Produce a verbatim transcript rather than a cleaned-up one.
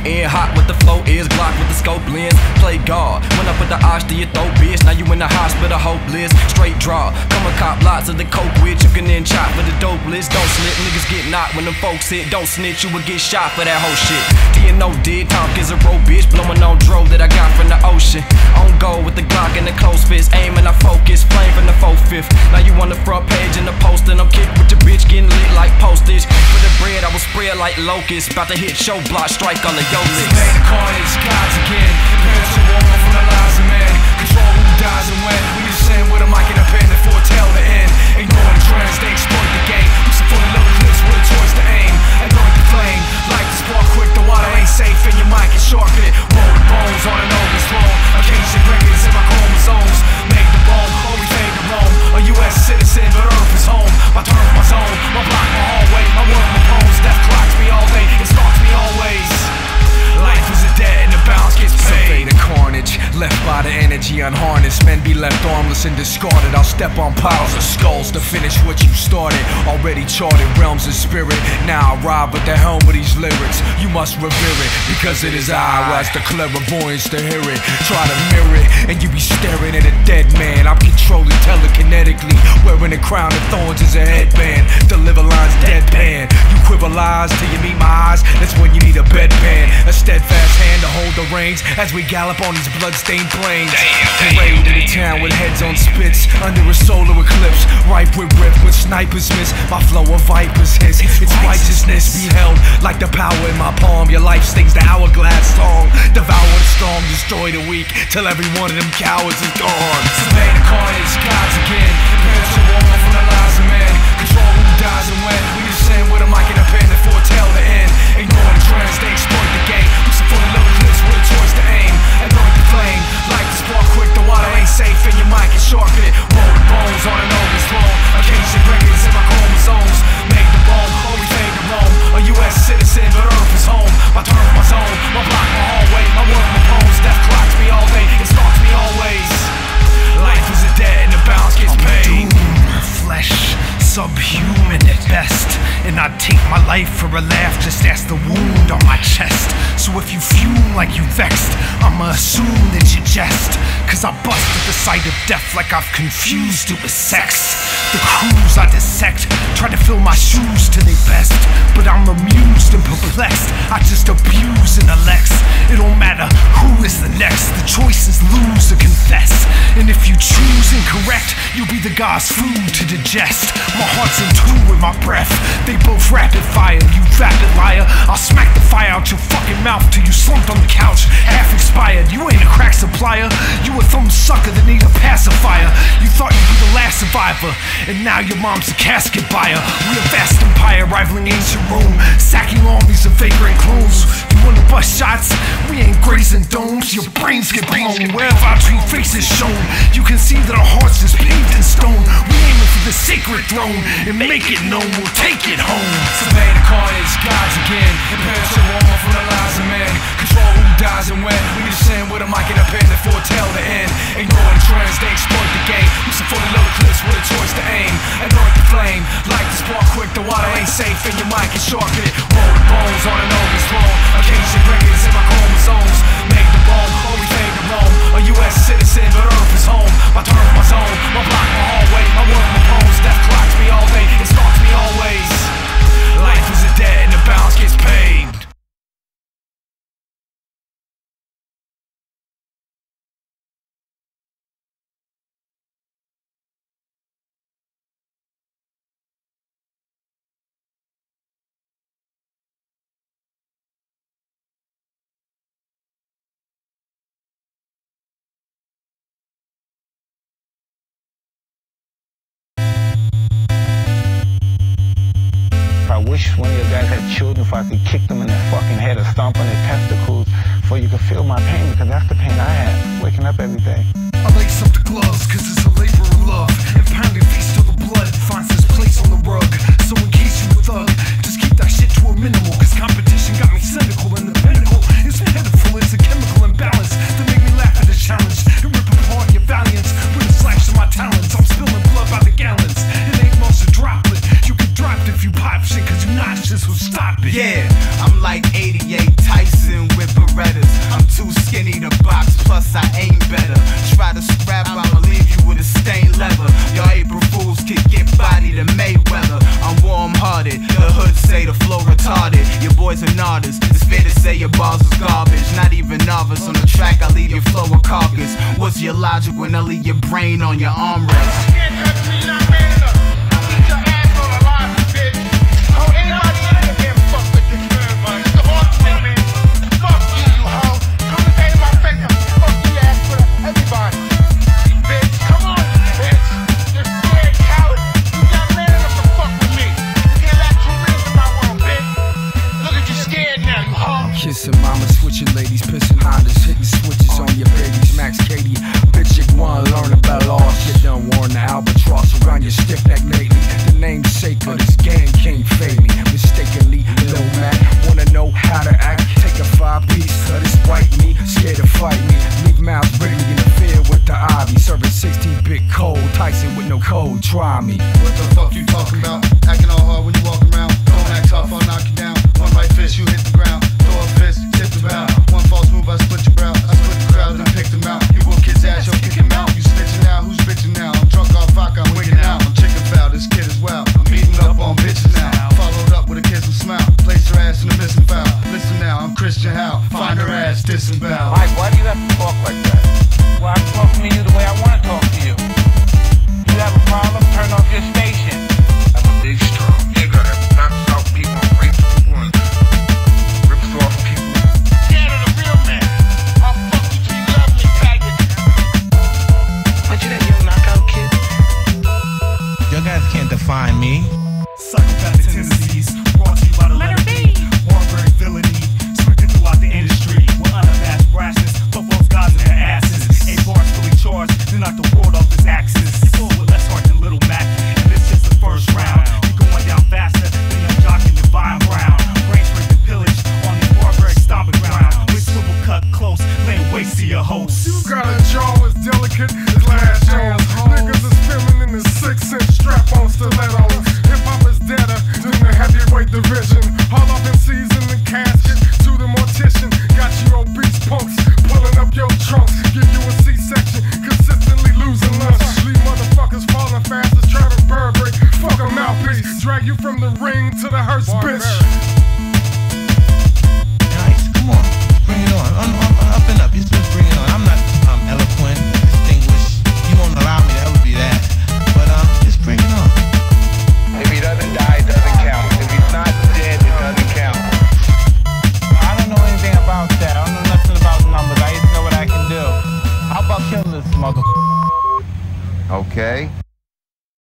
in hot with the flow is, Glock with the scope lens. Play God, went up with the odds to your throat, bitch. Now you in the hospital, hopeless. Straight draw, come a cop lots of the coke with. You can then chop for the dope list. Don't slip, niggas get knocked when them folks hit. Don't snitch, you will get shot for that whole shit. D N O did, Tompkins a road bitch. Blowing on dro that I got from the ocean. On go with the Glock and the close fist. Aim and I focus, flame from the four-fifth. Now you on the front page in the post and I'm kicked with your bitch getting lit like postage. For the bread I will spread like locusts. About to hit show block, strike all of your licks. Survey the carnage, gods again. Prepare to warm up from the lies of men. Control who dies and when. We just send with a mic and a pen to foretell the end. Ignore the trends, they exploit the game. Use the fully loaded clips with a choice to aim. And burn the flame. Like the spark quick, the water ain't safe and your mic is sharpened. Roll the bones on an open throne. Occasion records in my chromosomes. Make the bone, holy fade to Rome. A U S citizen, but Earth is home. My turn, my zone, my block, my hallway. My work, my poems, death clocks me all day. It stalks me always. Life is a debt and the balance gets paid. Survey the carnage, left by the energy unharnessed. Men be left armless and discarded. I'll step on piles of skulls to finish what you started. Already charted realms of spirit. Now I ride with the helm of these lyrics. You must revere it, because it is I who has the clairvoyance to hear it. Try to mirror it, and you be staring at a dead man. I'm controlling telekinetically, wearing a crown of thorns as a headband. Deliver lines deadpan. You quiver lies till you meet my eyes. That's when you need a bedpan. A steadfast hand to hold the reins as we gallop on these bloodstained plains. Parade to the town with heads on spits under a solar eclipse, ripe with rip when snipers miss. My flow of vipers hiss. It's righteousness beheld like the power in my palm. Your life stings the hourglass song. Devour the strong, destroy the weak, till every one of them cowards is gone. Survey the carnage, gods again. Prepare to warm up from the lies of men. Control who dies and when. We just send with a mic and a pen to foretell the end. Ignore the trends, they exploit the game. Use the fully loaded clips with a choice to aim. And burn the flame. Like the spark quick, the water ain't safe and your mic is sharpened. Roll the bones on an open throne. Occasion records in my chromosomes. Make the bone, holy fade to Rome. A U S citizen, but Earth is home. My turn, my zone, my block, my hallway. My work, my poems, death clocks me all day. It stalks me always. Life is a debt and the balance gets paid. Flesh, subhuman at best. And I take my life for a laugh, just ask the wound on my chest. So if you fume like you vexed, I'ma assume that you jest. Cause I bust at the sight of death like I've confused it with sex. The crews I dissect, try to fill my shoes to their best. But I'm amused and perplexed, I just abuse and elect. It don't matter who is the next, the choice is lose or confess. And if you choose incorrect, you'll be the god's food to digest. My heart's in tune with my breath, they both rapid fire, you vapid liar. I'll smack the fire out your fucking mouth till you slumped on the couch, half expired. You ain't a crack supplier, you a thumb sucker that need a pacifier. You thought you'd be the last survivor, and now your mom's a casket buyer. We a vast empire rivaling ancient Rome, sacking armies of vagrant clones. You wanna bust shots? We ain't grazing domes, your brains get blown. Wherever our true face is shown, you can see that our hearts is paved in stone. We aiming for the sacred throne, and make it known we'll take it home. Survey the carnage, gods again. Prepare to warm up from the lies of men. Control who dies and when. We just send with a mic and a pen to foretell the end. Ignore the trends, they exploit the game. Use the fully loaded clips with a choice to aim. And burn the flame. Like the spark quick, the water ain't safe and your mic is sharpened. Roll the bones on an open throne. Occasion records in my chromosomes. Make the bone, holy fade to Rome. A U S citizen, but Earth is home. My turn, my zone, my block, my hallway. My work, my poems, death clocks me all day. It stalks me always. Life is a debt and the balance gets paid. I wish one of your guys had children if I could kick them in the fucking head or stomp on their testicles so you could feel my pain, because that's the pain I have, waking up every day. I lace up the gloves cause it's a labor of love, and pounding feast till the blood finds its place on the rug. So in case you a thug, just keep that shit to a minimal, cause competition got me cynical, and the pinnacle is pitiful. It's a chemical imbalance that make me laugh at the challenge and rip apart your valiance with a slash of my talents. I'm spilling blood by the gallons, it ain't much a droplet. You get dropped if you pop shit cause you not revolutions will stop it. Yeah, I'm like eighty-eight Tyson with Berettas. I'm too skinny to box, plus I ain't better. Try to scrap, I'll leave you with a stained leather. Your April Fools could get bodied to Mayweather. I'm warm-hearted, the hood say the flow retarded. Your boys are artists, it's fair to say your bars is garbage. Not even novice on the track, I leave your flow a carcass. What's your logic when I leave your brain on your armrest? Kissing mama, switching ladies, pissing Hondas, hitting switches on your babies. Max Katie, bitch, you wanna learn about loss. You done worn the albatross around your stiff neck lately. The namesake of this gang can't fade me. Mistakenly, Lil Mac, wanna know how to act. Take a five piece of this white meat, scared to fight me. Leave mouth ready in the field with the ivy. Serving sixteen bit cold, Tyson with no code, try me. What the fuck you talking about? Acting all hard when you walk around. Don't act tough, I'll knock you down. One right fist, you hit the ground. Throw a fist, tip the bow. One false move, I split your brow. I split the crowd and pick them out. You whoop kids' ass, yo, kick him out. You snitching now, who's bitching now? I'm drunk off vodka, I'm wigging out. I'm chicken foul, this kid is wild. I'm eating up on bitches now. Followed up with a kiss and smile. Place her ass in the missing foul. Listen now, I'm Christian Howe. Find her ass, disembowel. Mike, why do you have to talk like that? Well, I'm talking to you the way I want to talk to you. You have a problem? Turn off your station. I'm a big, strong nigga that knocks out people, rapes people, and rips off people. Scared of the real man. I'll fuck you till you love me, faggot. Aren't you that young knockout kid? You guys can't define me. Psychopathic tendencies brought to you by the letter B. Warburg villainy sweeping throughout the industry with unabashed brashness, but false gods in their asses. Eight bars fully charged, then knock the world off his axis. Full with less heart than Little Mac, and this just the first round. You're going down faster than your jock in Divine Brown. Brains raped and pillaged on the Warburg stomping ground. With swivel cut close, laying waste to your host. You got a jaw as delicate as glass jaws. Niggas are spilling in the six-inch strap-on stilettos. Hip-hop is deader than the heavyweight division. All up in season the casket to the mortician. Got you obese punks pulling up your trunks. Give you a C-section, consistently losing lunch. Leave motherfuckers falling fast as Travis Burberry. Fuck a mouthpiece, drag you from the ring to the hearse, bitch. Nice, come on, bring it on. I'm, I'm, I'm up and up, just bring it on. I'm not um, eloquent, distinguished. You won't allow me to ever be that. But um, just bring it on. If he doesn't die, it doesn't count. If he's not dead, it doesn't count. I don't know anything about that. I don't know nothing about numbers. I just know what I can do. How about killing this motherfucker? Okay.